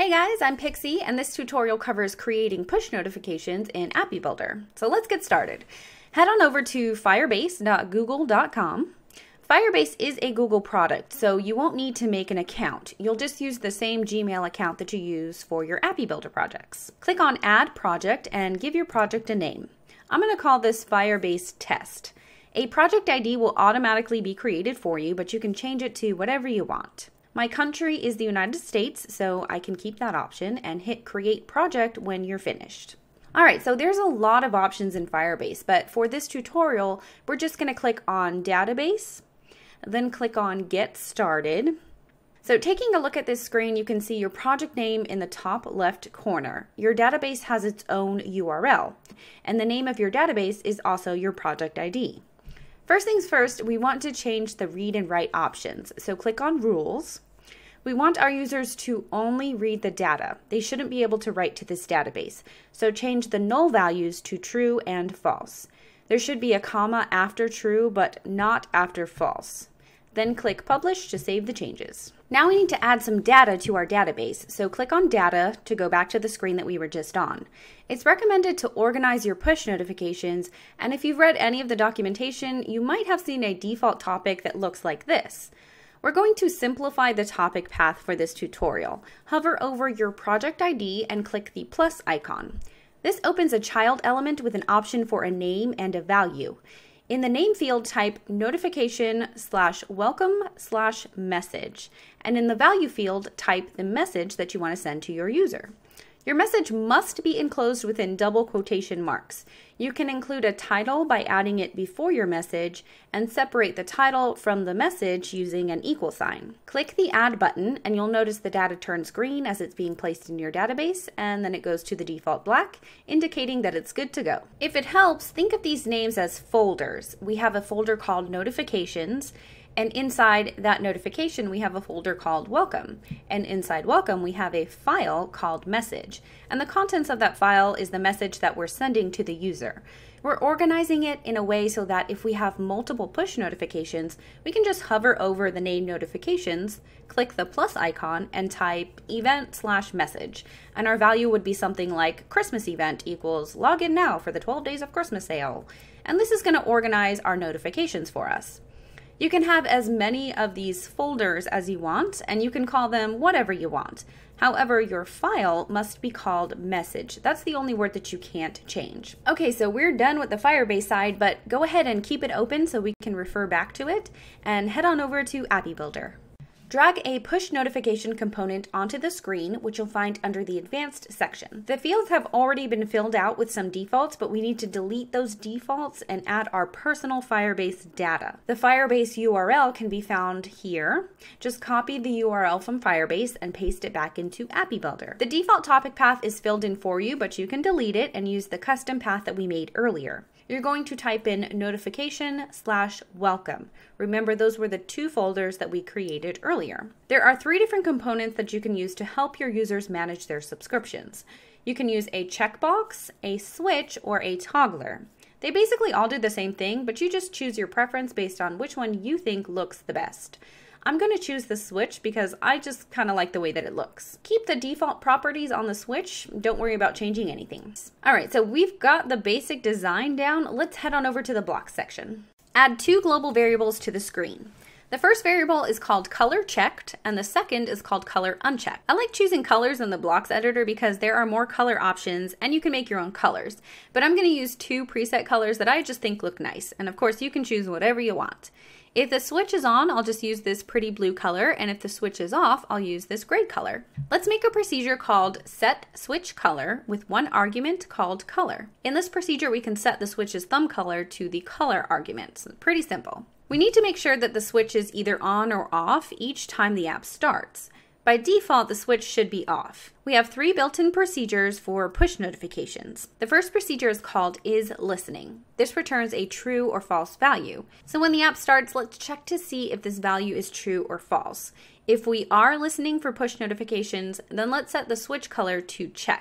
Hey guys, I'm Pixie, and this tutorial covers creating push notifications in AppyBuilder. So let's get started. Head on over to firebase.google.com. Firebase is a Google product, so you won't need to make an account. You'll just use the same Gmail account that you use for your AppyBuilder projects. Click on Add Project and give your project a name. I'm going to call this Firebase Test. A project ID will automatically be created for you, but you can change it to whatever you want. My country is the United States, so I can keep that option and hit Create Project when you're finished. Alright, so there's a lot of options in Firebase, but for this tutorial, we're just going to click on Database, then click on Get Started. So taking a look at this screen, you can see your project name in the top left corner. Your database has its own URL, and the name of your database is also your project ID. First things first, we want to change the read and write options. So click on Rules. We want our users to only read the data. They shouldn't be able to write to this database. So change the null values to true and false. There should be a comma after true, but not after false. Then click Publish to save the changes. Now we need to add some data to our database, so click on Data to go back to the screen that we were just on. It's recommended to organize your push notifications, and if you've read any of the documentation, you might have seen a default topic that looks like this. We're going to simplify the topic path for this tutorial. Hover over your project ID and click the plus icon. This opens a child element with an option for a name and a value. In the name field, type notification/welcome/message, and in the value field, type the message that you want to send to your user. Your message must be enclosed within double quotation marks. You can include a title by adding it before your message and separate the title from the message using an equal sign. Click the Add button and you'll notice the data turns green as it's being placed in your database, and then it goes to the default black, indicating that it's good to go. If it helps, think of these names as folders. We have a folder called Notifications, and inside that notification, we have a folder called Welcome. And inside Welcome, we have a file called Message. And the contents of that file is the message that we're sending to the user. We're organizing it in a way so that if we have multiple push notifications, we can just hover over the name notifications, click the plus icon, and type event/message. And our value would be something like Christmas event equals login now for the 12 days of Christmas sale. And this is going to organize our notifications for us. You can have as many of these folders as you want, and you can call them whatever you want. However, your file must be called message. That's the only word that you can't change. Okay, so we're done with the Firebase side, but go ahead and keep it open so we can refer back to it, and head on over to AppyBuilder. Drag a push notification component onto the screen, which you'll find under the Advanced section. The fields have already been filled out with some defaults, but we need to delete those defaults and add our personal Firebase data. The Firebase URL can be found here. Just copy the URL from Firebase and paste it back into AppyBuilder. The default topic path is filled in for you, but you can delete it and use the custom path that we made earlier. You're going to type in notification/welcome. Remember, those were the two folders that we created earlier. There are 3 different components that you can use to help your users manage their subscriptions. You can use a checkbox, a switch, or a toggler. They basically all do the same thing, but you just choose your preference based on which one you think looks the best. I'm going to choose the switch because I just kind of like the way that it looks. Keep the default properties on the switch. Don't worry about changing anything. Alright, so we've got the basic design down. Let's head on over to the blocks section. Add 2 global variables to the screen. The first variable is called color checked, and the second is called color unchecked. I like choosing colors in the blocks editor because there are more color options and you can make your own colors. But I'm going to use 2 preset colors that I just think look nice, and of course you can choose whatever you want. If the switch is on, I'll just use this pretty blue color, and if the switch is off, I'll use this gray color. Let's make a procedure called setSwitchColor with one argument called color. In this procedure, we can set the switch's thumb color to the color argument. So pretty simple. We need to make sure that the switch is either on or off each time the app starts. By default, the switch should be off. We have 3 built-in procedures for push notifications. The first procedure is called isListening. This returns a true or false value. So when the app starts, let's check to see if this value is true or false. If we are listening for push notifications, then let's set the switch color to checked.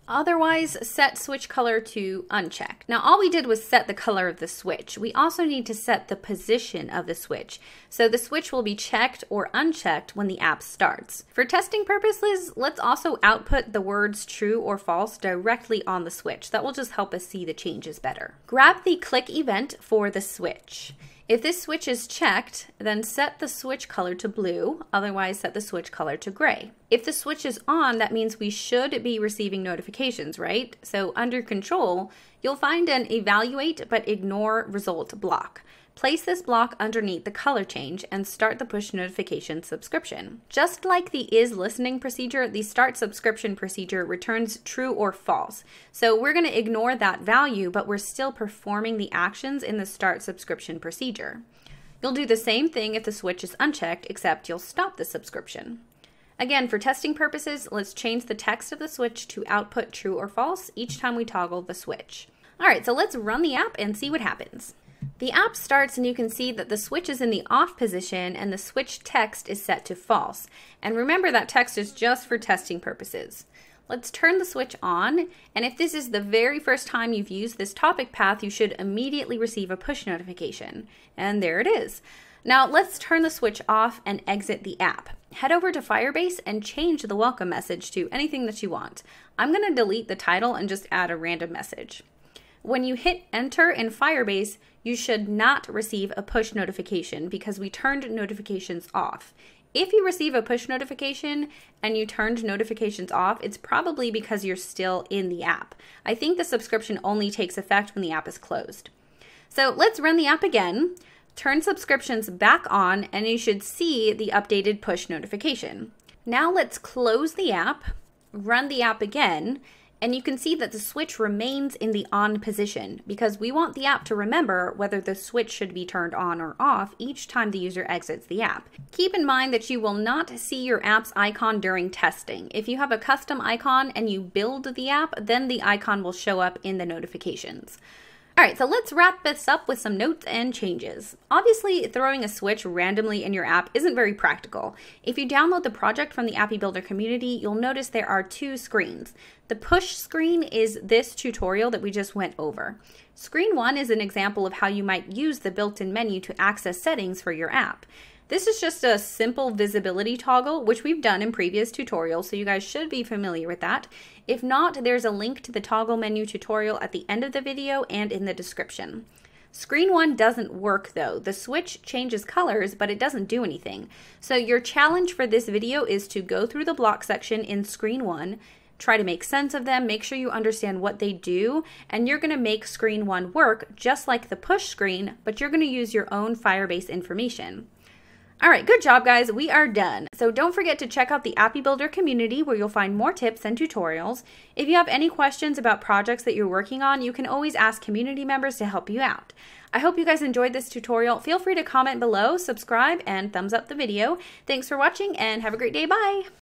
Otherwise, set switch color to unchecked. Now, all we did was set the color of the switch. We also need to set the position of the switch. So the switch will be checked or unchecked when the app starts. For testing purposes, let's also output the words true or false directly on the switch. That will just help us see the changes better. Grab the click event for the switch. If this switch is checked, then set the switch color to blue, otherwise set the switch color to gray. If the switch is on, that means we should be receiving notifications, right? So under control, you'll find an evaluate but ignore result block. Place this block underneath the color change and start the push notification subscription. Just like the is listening procedure, the start subscription procedure returns true or false. So we're going to ignore that value, but we're still performing the actions in the start subscription procedure. You'll do the same thing if the switch is unchecked, except you'll stop the subscription. Again, for testing purposes, let's change the text of the switch to output true or false each time we toggle the switch. All right, so let's run the app and see what happens. The app starts and you can see that the switch is in the off position and the switch text is set to false. And remember that text is just for testing purposes. Let's turn the switch on, and if this is the very first time you've used this topic path, you should immediately receive a push notification. And there it is. Now let's turn the switch off and exit the app. Head over to Firebase and change the welcome message to anything that you want. I'm going to delete the title and just add a random message. When you hit enter in Firebase, you should not receive a push notification because we turned notifications off. If you receive a push notification and you turned notifications off, it's probably because you're still in the app. I think the subscription only takes effect when the app is closed. So let's run the app again, turn subscriptions back on, and you should see the updated push notification. Now let's close the app, run the app again, and you can see that the switch remains in the on position because we want the app to remember whether the switch should be turned on or off each time the user exits the app. Keep in mind that you will not see your app's icon during testing. If you have a custom icon and you build the app, then the icon will show up in the notifications. All right, so let's wrap this up with some notes and changes. Obviously, throwing a switch randomly in your app isn't very practical. If you download the project from the AppyBuilder community, you'll notice there are two screens. The push screen is this tutorial that we just went over. Screen 1 is an example of how you might use the built-in menu to access settings for your app. This is just a simple visibility toggle, which we've done in previous tutorials, so you guys should be familiar with that. If not, there's a link to the toggle menu tutorial at the end of the video and in the description. Screen 1 doesn't work though. The switch changes colors, but it doesn't do anything. So your challenge for this video is to go through the block section in Screen 1, try to make sense of them, make sure you understand what they do, and you're going to make Screen 1 work just like the push screen, but you're going to use your own Firebase information. All right, good job guys, we are done. So don't forget to check out the AppyBuilder community where you'll find more tips and tutorials. If you have any questions about projects that you're working on, you can always ask community members to help you out. I hope you guys enjoyed this tutorial. Feel free to comment below, subscribe, and thumbs up the video. Thanks for watching and have a great day, bye!